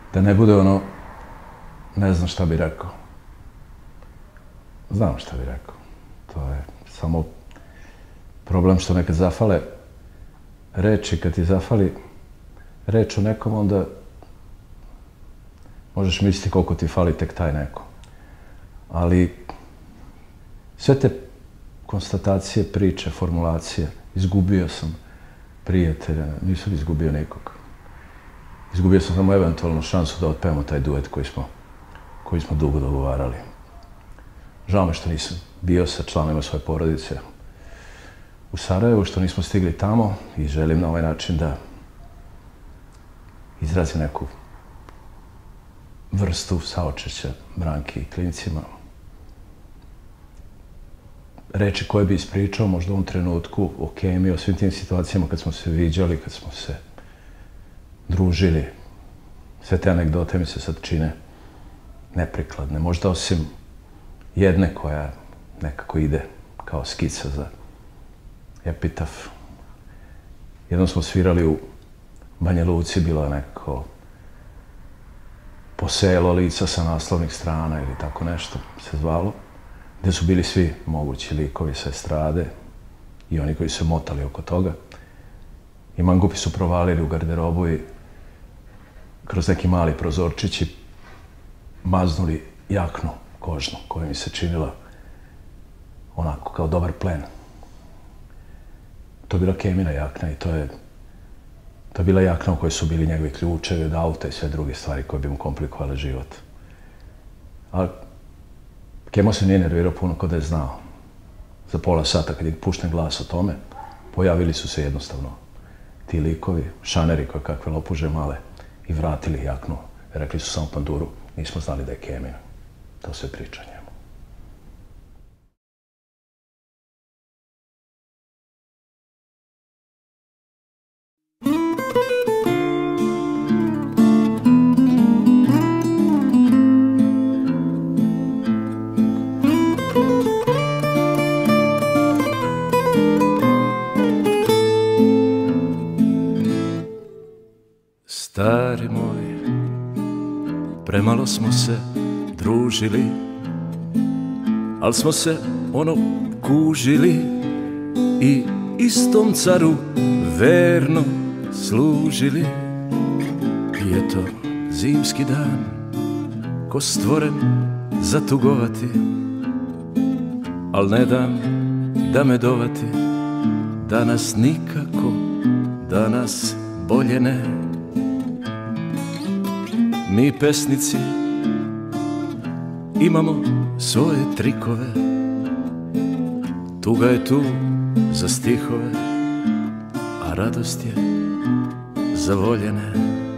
da ne bude ono, ne znam šta bi rekao. Znam šta bi rekao. To je samo problem što nekad zafale reči, kad ti zafali reč o nekom, onda možeš misliti koliko ti fali tek taj neko. Ali sve te konstatacije, priče, formulacije, izgubio sam prijatelja, nisam izgubio nikog. Izgubio sam samo eventualnu šansu da otpevamo taj duet koji smo dugo dogovarali. Žao me što nisam bio sa članovima svoje porodice u Sarajevu, što nismo stigli tamo i želim na ovaj način da izrazim neku vrstu saučešća Branki i klincima. Reči koje bi ispričao možda u ovom trenutku o Kemi, o svim tim situacijama kad smo se viđali, kad smo se družili. Sve te anegdote mi se sad čine neprikladne. Možda osim jedne koja nekako ide kao skica za epitaf. Jednom smo svirali u Banja Luci, bilo je neko poselo lica sa naslovnih strana ili tako nešto se zvalo, gde su bili svi mogući likovi sa estrade i oni koji su motali oko toga. I mangupi su provalili u garderobu i kroz neki mali prozorčići maznuli jaknu kožnu koja mi se činila onako kao dobar plen. To je bila Kemina jakna i to je bila jakna u kojoj su bili njegovi ključevi od auta i sve druge stvari koje bi mu komplikovale život. Ali Kemo se nije nervirao puno kao da je znao. Za pola sata kad je pušten glas o tome, pojavili su se jednostavno ti likovi, šaneri koje kakve lopuže male i vratili jaknu. Rekli su samo panduru, nismo znali da je Kemina. To sve priča njemu. Stari moj, premalo smo se družili, al smo se kužili i istom caru verno služili. I eto, zimski dan, ko stvoren za tugovati, al ne dam da me dovati, danas nikako, danas bolje ne. Mi pesnici imamo svoje trikove, tuga je tu za stihove, a radost je za voljene.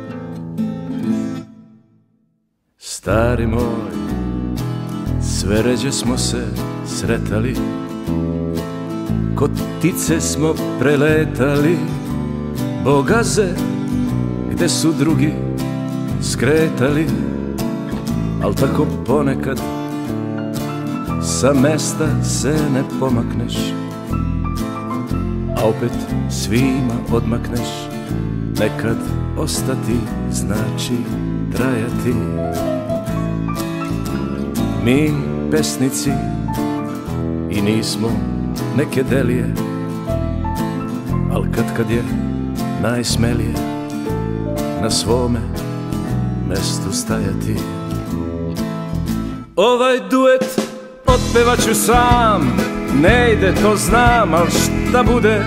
Stari moj, sve ređe smo se sretali, kod ptice smo preletali, bogaze gde su drugi skretali, al tako ponekad sa mesta se ne pomakneš, a opet svima odmakneš. Nekad ostati znači trajati. Mi pesnici i nismo neke delije, al kad je najsmelije na svome mestu stajati. Ovaj duet otpevaću sam, ne ide to znam, al šta bude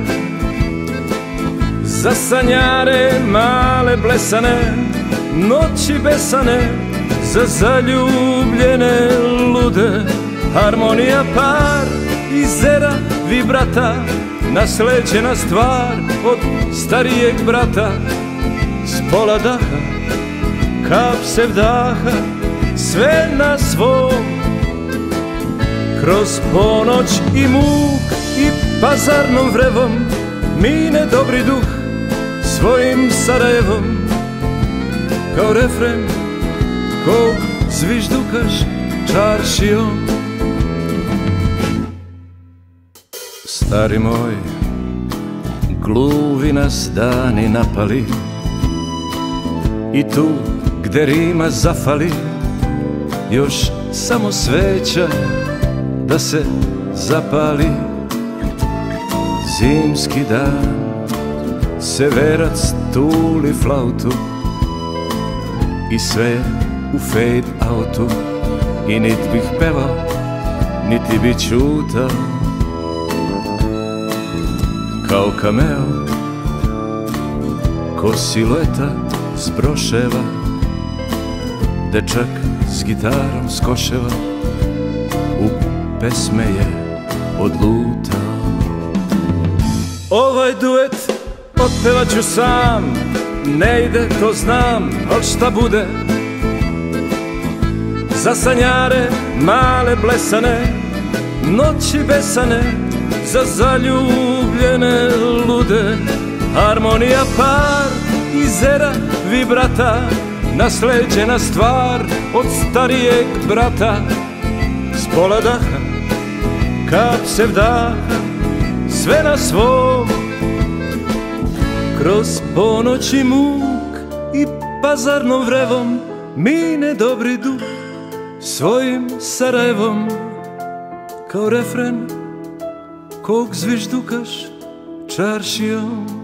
za sanjare male blesane, noći besane, za zaljubljene lude. Harmonija par iz era vibrata, nasleđena stvar od starijeg brata. S pola daha, kap se vdaha, sve na svom, kroz ponoć i muk i pazarnom vrevom mine dobri duh svojim Sarajevom. Kao refren kog zviždukaš čaršijom. Stari moj, gluvi nas dani napali, i tu gde rima zafali, još samo sveća da se zapali. Zimski dan, severac tuli flautu i sve u fade autu, i nit bih pevao, niti bi ćutao. Kao kameo, ko silueta s broševa, dečak s gitarom s Koševa u pesme je odlutao. Ovaj duet otpevaću sam, ne ide to znam, al šta bude. Za sanjare male blesane, noći besane, za zaljubljene lude. Harmonija par iz era vibrata, nasleđena stvar od starijeg brata. S pola daha, kap se vdaha, sve na svom. Kroz ponoć i muk i pazarnom vrevom mine dobri duh svojim Sarajevom. Kao refren kog zviždukaš čaršijom.